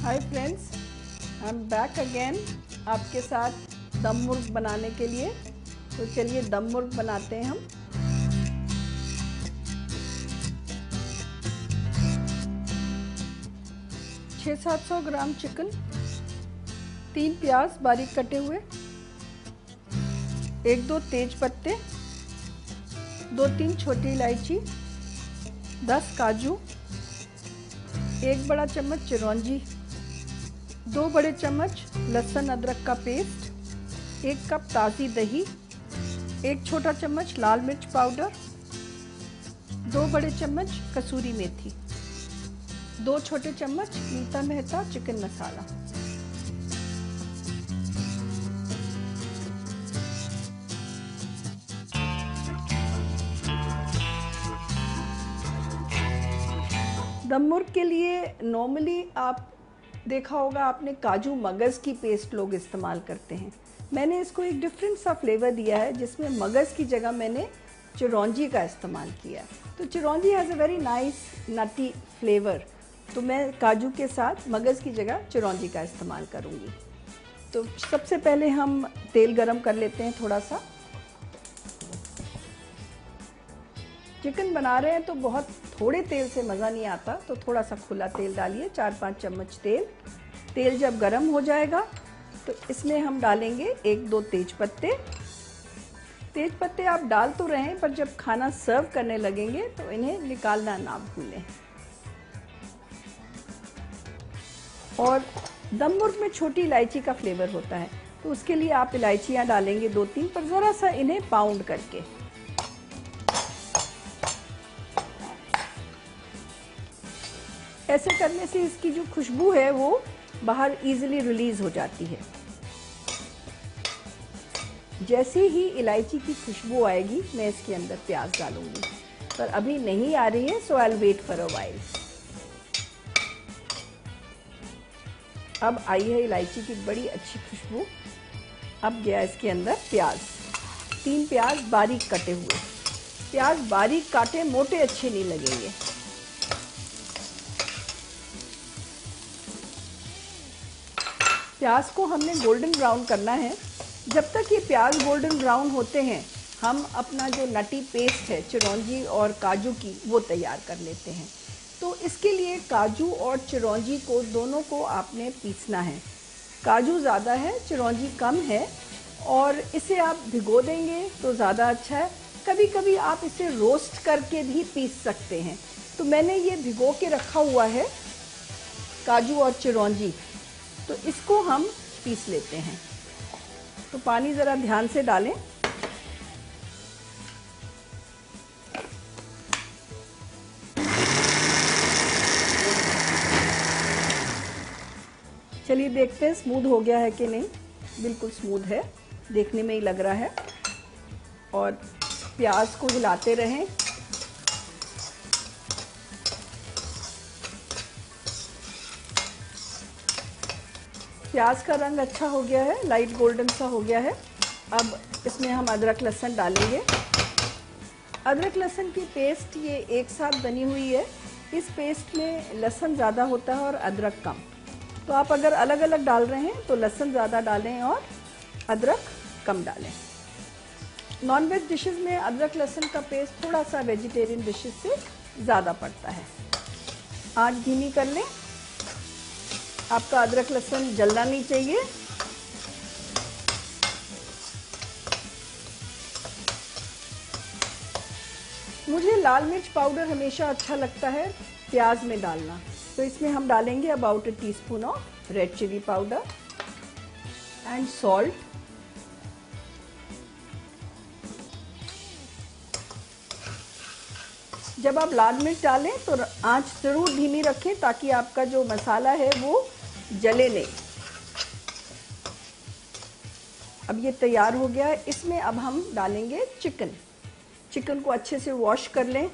Hi friends, I am back again आपके साथ दम मुर्ग बनाने के लिए। तो चलिए दम मुर्ग बनाते हैं हम। छः 700 ग्राम चिकन, 3 प्याज बारीक कटे हुए, 1-2 तेज पत्ते, 2-3 छोटी इलायची, 10 काजू, 1 बड़ा चम्मच चिरौंजी, 2 बड़े चम्मच लहसुन अदरक का पेस्ट, 1 कप ताज़ी दही, 1 छोटा चम्मच लाल मिर्च पाउडर, 2 बड़े चम्मच कसूरी मेथी, 2 छोटे चम्मच मीठा मेहता चिकन मसाला। दम मुर्ग के लिए नॉर्मली आप देखा होगा आपने काजू मगज़ की पेस्ट लोग इस्तेमाल करते हैं। मैंने इसको एक डिफरेंट सा फ्लेवर दिया है जिसमें मगज़ की जगह मैंने चिरौंजी का इस्तेमाल किया है। तो chironji has a very nice nutty flavour, तो मैं काजू के साथ मगज़ की जगह चिरौंजी का इस्तेमाल करूँगी। तो सबसे पहले हम तेल गरम कर लेते हैं थोड़ा सा। चिकन बना रहे हैं तो बहुत थोड़े तेल से मज़ा नहीं आता, तो थोड़ा सा खुला तेल डालिए, 4-5 चम्मच तेल। तेल जब गरम हो जाएगा तो इसमें हम डालेंगे 1-2 तेज पत्ते। तेज पत्ते आप डाल तो रहे हैं, पर जब खाना सर्व करने लगेंगे तो इन्हें निकालना ना भूलें। और दम मुर्ग में छोटी इलायची का फ्लेवर होता है, तो उसके लिए आप इलायचियाँ डालेंगे 2-3, पर ज़रा सा इन्हें पाउंड करके। ऐसे करने से इसकी जो खुशबू है वो बाहर इजीली रिलीज हो जाती है। जैसे ही इलायची की खुशबू आएगी मैं इसके अंदर प्याज डालूंगी, पर अभी नहीं आ रही है, so I will wait for a while. अब आई है इलायची की बड़ी अच्छी खुशबू। अब गया इसके अंदर प्याज, 3 प्याज बारीक कटे हुए। प्याज बारीक काटे, मोटे अच्छे नहीं लगेंगे। प्याज को हमने गोल्डन ब्राउन करना है। जब तक ये प्याज गोल्डन ब्राउन होते हैं हम अपना जो नटी पेस्ट है चिरौंजी और काजू की वो तैयार कर लेते हैं। तो इसके लिए काजू और चिरौंजी को दोनों को आपने पीसना है। काजू ज़्यादा है, चिरौंजी कम है, और इसे आप भिगो देंगे तो ज़्यादा अच्छा है। कभी कभी आप इसे रोस्ट करके भी पीस सकते हैं। तो मैंने ये भिगो के रखा हुआ है काजू और चिरौंजी, तो इसको हम पीस लेते हैं। तो पानी ज़रा ध्यान से डालें। चलिए देखते हैं स्मूथ हो गया है कि नहीं। बिल्कुल स्मूथ है, देखने में ही लग रहा है। और प्याज को हिलाते रहें। प्याज का रंग अच्छा हो गया है, लाइट गोल्डन सा हो गया है। अब इसमें हम अदरक लहसुन डालेंगे। अदरक लहसुन की पेस्ट ये एक साथ बनी हुई है। इस पेस्ट में लहसुन ज़्यादा होता है और अदरक कम। तो आप अगर अलग अलग डाल रहे हैं तो लहसुन ज़्यादा डालें और अदरक कम डालें। नॉनवेज डिशेस में अदरक लहसुन का पेस्ट थोड़ा सा वेजिटेरियन डिशेस से ज़्यादा पड़ता है। आंच धीमी कर लें। आपका अदरक लहसुन जलना नहीं चाहिए। मुझे लाल मिर्च पाउडर हमेशा अच्छा लगता है प्याज में डालना, तो इसमें हम डालेंगे about 1 teaspoon of red chilli powder and salt. जब आप लाल मिर्च डालें तो आंच ज़रूर धीमी रखें ताकि आपका जो मसाला है वो जले नहीं। अब ये तैयार हो गया है। इसमें अब हम डालेंगे चिकन। चिकन को अच्छे से वॉश कर लें।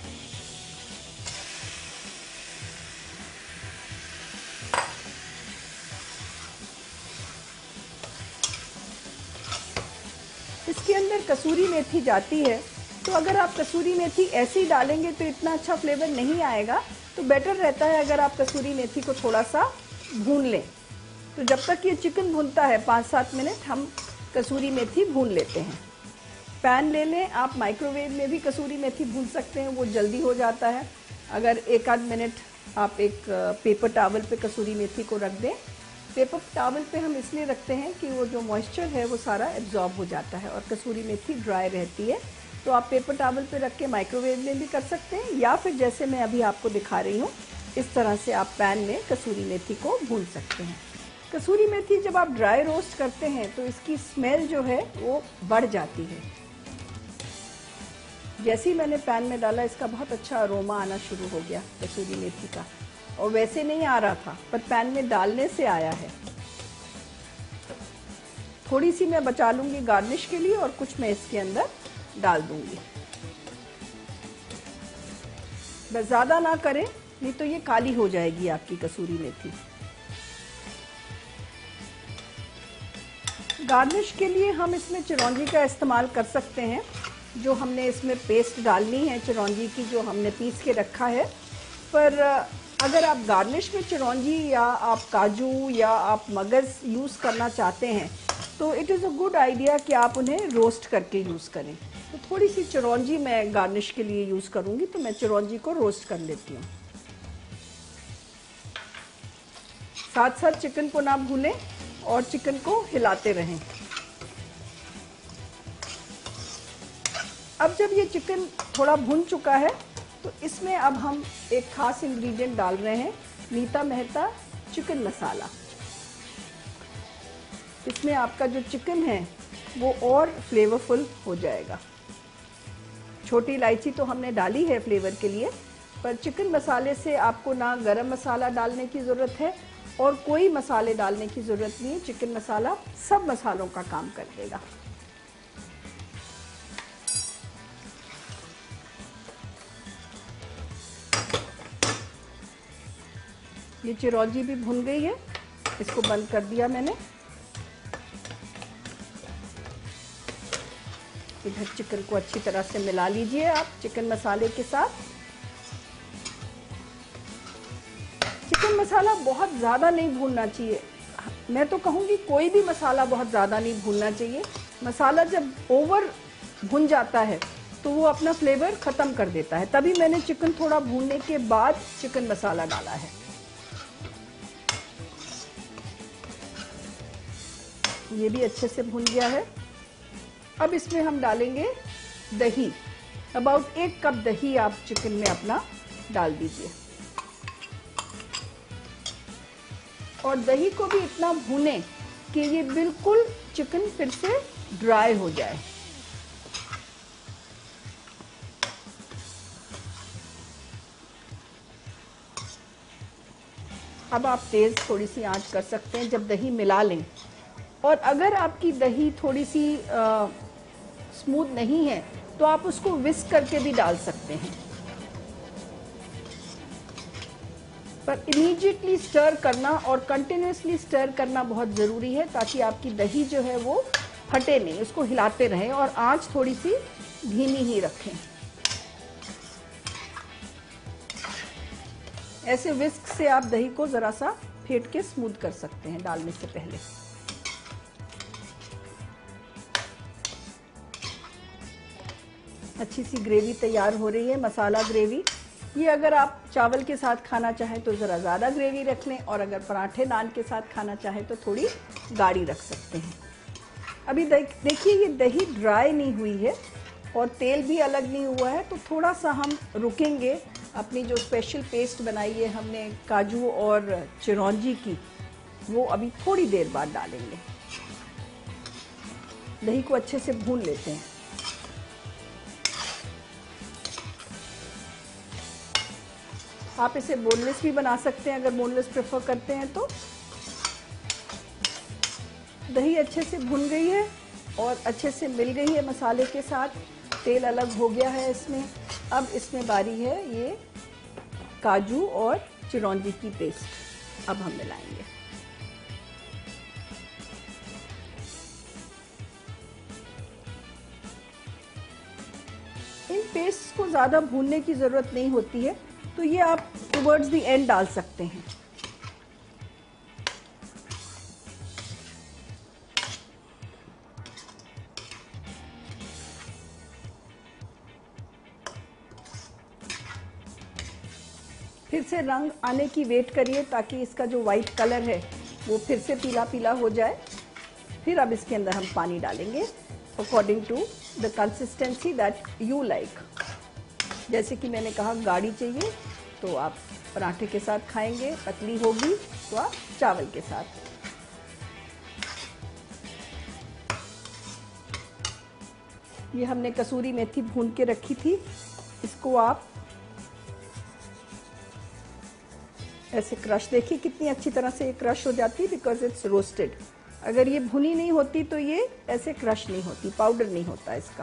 इसके अंदर कसूरी मेथी जाती है, तो अगर आप कसूरी मेथी ऐसे ही डालेंगे तो इतना अच्छा फ्लेवर नहीं आएगा। तो बेटर रहता है अगर आप कसूरी मेथी को थोड़ा सा भून लें। तो जब तक ये चिकन भूनता है 5-7 मिनट हम कसूरी मेथी भून लेते हैं। पैन ले लें, आप माइक्रोवेव में भी कसूरी मेथी भून सकते हैं, वो जल्दी हो जाता है। अगर 1-8 मिनट आप एक पेपर टॉवल पे कसूरी मेथी को रख दें। पेपर टॉवल पे हम इसलिए रखते हैं कि वो जो मॉइस्चर है वो सारा एब्जॉर्ब हो जाता है और कसूरी मेथी ड्राई रहती है। तो आप पेपर टॉवल पे रख के माइक्रोवेव में भी कर सकते हैं, या फिर जैसे मैं अभी आपको दिखा रही हूँ इस तरह से आप पैन में कसूरी मेथी को भून सकते हैं। कसूरी मेथी जब आप ड्राई रोस्ट करते हैं तो इसकी स्मेल जो है वो बढ़ जाती है। जैसे ही मैंने पैन में डाला इसका बहुत अच्छा अरोमा आना शुरू हो गया कसूरी मेथी का, और वैसे नहीं आ रहा था पर पैन में डालने से आया है। थोड़ी सी मैं बचा लूँगी गार्निश के लिए और कुछ मैं इसके अंदर डाल दूँगी। बस ज़्यादा ना करें, नहीं तो ये काली हो जाएगी आपकी कसूरी मेथी। गार्निश के लिए हम इसमें चिरौंजी का इस्तेमाल कर सकते हैं। जो हमने इसमें पेस्ट डालनी है चिरौंजी की, जो हमने पीस के रखा है। पर अगर आप गार्निश में चिरौंजी या आप काजू या आप मगज़ यूज़ करना चाहते हैं तो it is a good idea कि आप उन्हें रोस्ट करके यूज़ करें। तो थोड़ी सी चिरौंजी मैं गार्निश के लिए यूज़ करूँगी, तो मैं चिरौंजी को रोस्ट कर लेती हूँ। साथ साथ चिकन को ना भूलें और चिकन को हिलाते रहें। अब जब ये चिकन थोड़ा भुन चुका है तो इसमें अब हम एक खास इंग्रेडिएंट डाल रहे हैं, नीता मेहता चिकन मसाला। इसमें आपका जो चिकन है वो और फ्लेवरफुल हो जाएगा। छोटी इलायची तो हमने डाली है फ्लेवर के लिए, पर चिकन मसाले से आपको ना गरम मसाला डालने की ज़रूरत है और कोई मसाले डालने की ज़रूरत नहीं है। चिकन मसाला सब मसालों का काम कर देगा। ये चिरौंजी भी भुन गई है, इसको बंद कर दिया मैंने। इधर चिकन को अच्छी तरह से मिला लीजिए आप चिकन मसाले के साथ। चिकन मसाला बहुत ज़्यादा नहीं भूनना चाहिए। मैं तो कहूँगी कोई भी मसाला बहुत ज़्यादा नहीं भूनना चाहिए। मसाला जब ओवर भुन जाता है तो वो अपना फ्लेवर ख़त्म कर देता है। तभी मैंने चिकन थोड़ा भूनने के बाद चिकन मसाला डाला है। ये भी अच्छे से भुन गया है। अब इसमें हम डालेंगे दही। अबाउट 1 कप दही आप चिकन में अपना डाल दीजिए और दही को भी इतना भूनें कि ये बिल्कुल चिकन फिर से ड्राई हो जाए। अब आप तेज़ थोड़ी सी आंच कर सकते हैं जब दही मिला लें। और अगर आपकी दही थोड़ी सी स्मूथ नहीं है तो आप उसको विस्क करके भी डाल सकते हैं, पर इमीडिएटली स्टर करना और कंटिन्यूसली स्टर करना बहुत ज़रूरी है ताकि आपकी दही जो है वो फटे नहीं। उसको हिलाते रहें और आंच थोड़ी सी धीमी ही रखें। ऐसे विस्क से आप दही को ज़रा सा फेंट के स्मूथ कर सकते हैं डालने से पहले। अच्छी सी ग्रेवी तैयार हो रही है, मसाला ग्रेवी। ये अगर आप चावल के साथ खाना चाहें तो ज़रा ज़्यादा ग्रेवी रख लें और अगर पराठे नान के साथ खाना चाहें तो थोड़ी गाढ़ी रख सकते हैं। अभी देखिए ये दही ड्राई नहीं हुई है और तेल भी अलग नहीं हुआ है, तो थोड़ा सा हम रुकेंगे। अपनी जो स्पेशल पेस्ट बनाई है हमने काजू और चिरौंजी की, वो अभी थोड़ी देर बाद डालेंगे। दही को अच्छे से भून लेते हैं। आप इसे बोनलेस भी बना सकते हैं अगर बोनलेस प्रेफर करते हैं तो। दही अच्छे से भुन गई है और अच्छे से मिल गई है मसाले के साथ, तेल अलग हो गया है इसमें। अब इसमें बारी है ये काजू और चिरौंजी की पेस्ट, अब हम मिलाएंगे। इन पेस्ट को ज़्यादा भूनने की ज़रूरत नहीं होती है, तो ये आप टुवर्ड्स द एंड डाल सकते हैं। से रंग आने की वेट करिए ताकि इसका जो वाइट कलर है वो फिर से पीला पीला हो जाए। फिर अब इसके अंदर हम पानी डालेंगे according to the consistency that you like. जैसे कि मैंने कहा गाढ़ी चाहिए तो आप पराठे के साथ खाएंगे, पतली होगी तो आप चावल के साथ। ये हमने कसूरी मेथी भून के रखी थी, इसको आप ऐसे क्रश, देखिए कितनी अच्छी तरह से ये क्रश हो जाती है बिकॉज इट्स रोस्टेड। अगर ये भुनी नहीं होती तो ये ऐसे क्रश नहीं होती, पाउडर नहीं होता इसका।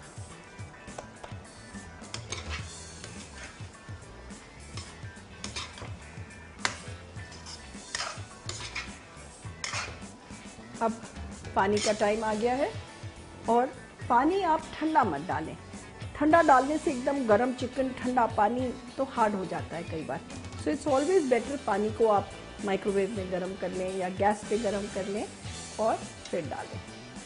अब पानी का टाइम आ गया है और पानी आप ठंडा मत डालें। ठंडा डालने से एकदम गरम चिकन, ठंडा पानी तो हार्ड हो जाता है कई बार। सो इट्स ऑलवेज बेटर पानी को आप माइक्रोवेव में गरम कर लें या गैस पे गरम कर लें और फिर डालें।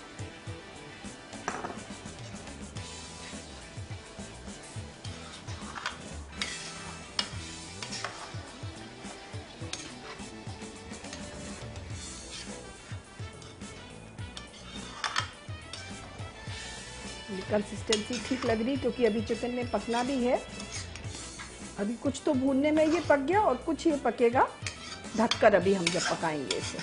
कंसिस्टेंसी ठीक लग रही क्योंकि अभी चिकन में पकना भी है। अभी कुछ तो भूनने में ये पक गया और कुछ ये पकेगा ढककर अभी हम जब पकाएंगे इसे।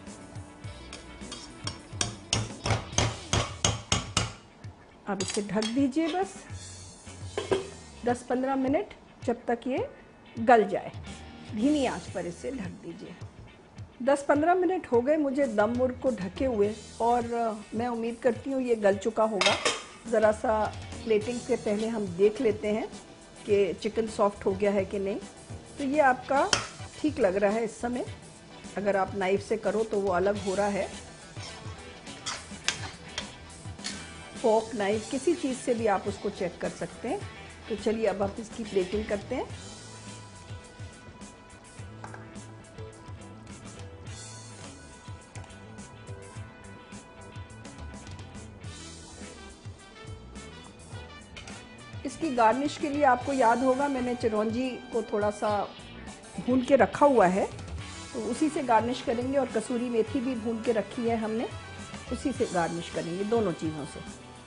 अब इसे ढक दीजिए बस 10-15 मिनट, जब तक ये गल जाए। धीमी आंच पर इसे ढक दीजिए। 10-15 मिनट हो गए मुझे दम मुर्ग को ढके हुए और मैं उम्मीद करती हूँ ये गल चुका होगा। ज़रा सा प्लेटिंग से पहले हम देख लेते हैं कि चिकन सॉफ्ट हो गया है कि नहीं। तो ये आपका ठीक लग रहा है इस समय। अगर आप नाइफ से करो तो वो अलग हो रहा है। फोक, नाइफ, किसी चीज़ से भी आप उसको चेक कर सकते हैं। तो चलिए अब आप इसकी प्लेटिंग करते हैं। इसकी गार्निश के लिए आपको याद होगा मैंने चिरौंजी को थोड़ा सा भून के रखा हुआ है, तो उसी से गार्निश करेंगे। और कसूरी मेथी भी भून के रखी है हमने, उसी से गार्निश करेंगे, दोनों चीज़ों से।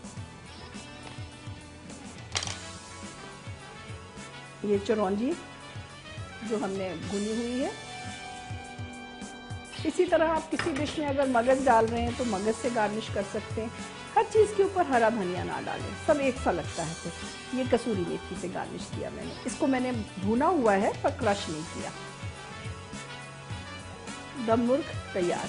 ये चिरौंजी जो हमने भुनी हुई है। इसी तरह आप किसी डिश में अगर मगज डाल रहे हैं तो मगज से गार्निश कर सकते हैं। हर चीज़ के ऊपर हरा धनिया ना डालें, सब एक सा लगता है। फिर ये कसूरी मेथी से गार्निश किया मैंने। इसको मैंने भुना हुआ है पर क्रश नहीं किया। दम मुर्ग तैयार।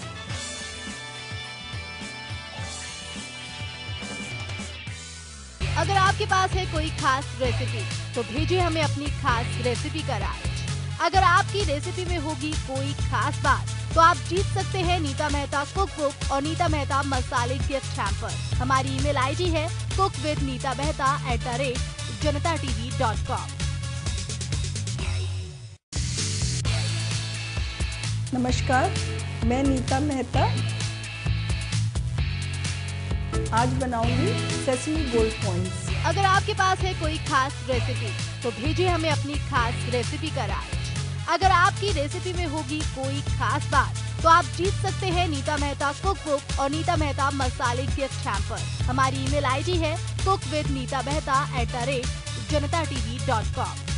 अगर आपके पास है कोई खास रेसिपी तो भेजिए हमें अपनी खास रेसिपी का राज। अगर आपकी रेसिपी में होगी कोई खास बात तो आप जीत सकते हैं नीता मेहता कुक बुक और नीता मेहता मसाले गिफ्ट हैम्पर। हमारी ईमेल आईडी है cook@nitamehta@janatatv.com। नमस्कार, मैं नीता मेहता आज बनाऊंगी सेसमी गोल्ड कॉइन्स। अगर आपके पास है कोई खास रेसिपी तो भेजिए हमें अपनी खास रेसिपी का राज। अगर आपकी रेसिपी में होगी कोई खास बात तो आप जीत सकते हैं नीता मेहता कुक बुक और नीता मेहता मसाले गिफ्ट हैम्पर। हमारी ईमेल आईडी है cook@nitamehta@janatatv.com।